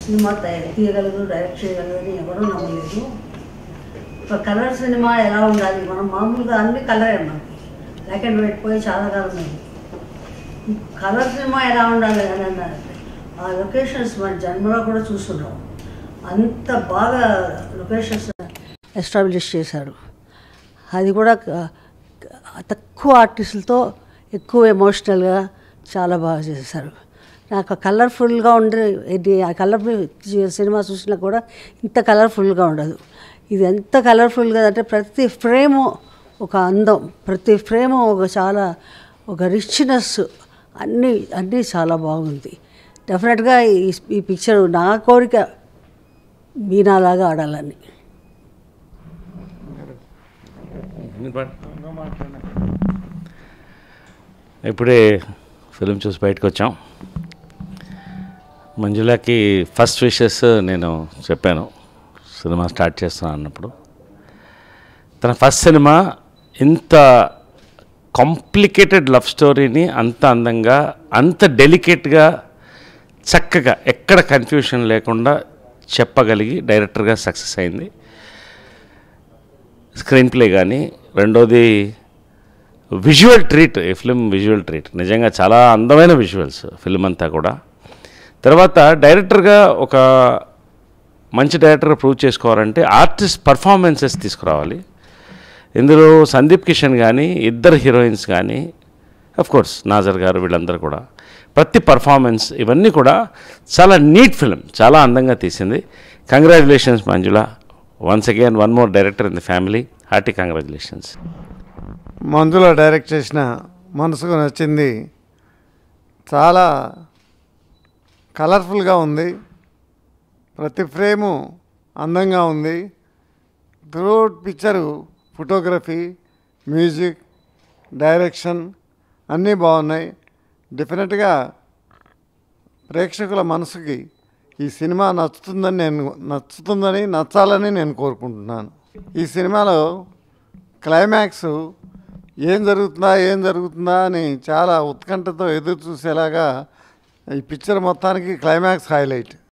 Cinema తీయగలరు, direct చేయగలరు ఎవరూ నమ్మలేదు. ఒక కలర్ సినిమా ఎలా ఉండాలి, మనం మామూలుగా అన్ని కలరే మనకి బ్లాక్ అండ్ వైట్ పోయి చాలా కాలం ఉంది. కలర్ సినిమా ఎలా ఉండాలి అని అన్నారు. ఆ లొకేషన్స్ మన జన్మలో కూడా చూస్తున్నాం. అంత బాగా లొకేషన్స్ ఎస్టాబ్లిష్ చేశారు. అది కూడా తక్కువ ఆర్టిస్టులతో ఎక్కువ ఎమోషనల్గా చాలా బాగా చేశారు. నాకు కలర్ఫుల్గా ఉండే ఆ కలర్ఫుల్ సినిమా చూసినా కూడా ఇంత కలర్ఫుల్గా ఉండదు. ఇది ఎంత కలర్ఫుల్గా అంటే ప్రతి ఫ్రేము ఒక అందం, ప్రతి ఫ్రేము ఒక రిచ్నెస్, అన్నీ చాలా బాగుంది. డెఫినెట్గా ఈ పిక్చర్ నా కోరిక మీనాలాగా ఆడాలని. ఇప్పుడే ఫిలిం చూసి బయటకు వచ్చాం. మంజులకి ఫస్ట్ విషెస్ నేను చెప్పాను సినిమా స్టార్ట్ చేస్తున్నాను అన్నప్పుడు. తన ఫస్ట్ సినిమా ఇంత కాంప్లికేటెడ్ లవ్ స్టోరీని అంత అందంగా, అంత డెలికేట్గా, చక్కగా, ఎక్కడ కన్ఫ్యూషన్ లేకుండా చెప్పగలిగి డైరెక్టర్గా సక్సెస్ అయింది. స్క్రీన్ ప్లే కానీ, రెండోది విజువల్ ట్రీట్, ఈ ఫిలిం విజువల్ ట్రీట్, నిజంగా చాలా అందమైన విజువల్స్ ఫిలిం అంతా కూడా. తర్వాత డైరెక్టర్గా ఒక మంచి డైరెక్టర్గా ప్రూవ్ చేసుకోవాలంటే ఆర్టిస్ట్ పర్ఫార్మెన్సెస్ తీసుకురావాలి. ఇందులో సందీప్ కిషన్ కానీ, ఇద్దరు హీరోయిన్స్ కానీ, కోర్స్ నాజర్ గారు, వీళ్ళందరూ కూడా ప్రతి పర్ఫార్మెన్స్ ఇవన్నీ కూడా చాలా నీట్ ఫిలిం, చాలా అందంగా తీసింది. Congratulations Manjula, once again one more director in the family, hearty congratulations. Manjula direct చేసిన మనసుకు నచ్చింది. చాలా కలర్ఫుల్గా ఉంది, ప్రతి ఫ్రేము అందంగా ఉంది. Throughout picture photography, music, direction అన్నీ బాగున్నాయి. డెఫినెట్గా ప్రేక్షకుల మనసుకి ఈ సినిమా నచ్చాలని నేను కోరుకుంటున్నాను. ఈ సినిమాలో క్లైమాక్స్ ఏం జరుగుతుందా అని చాలా ఉత్కంఠతో ఎదురు చూసేలాగా ఈ పిక్చర్ మొత్తానికి క్లైమాక్స్ హైలైట్.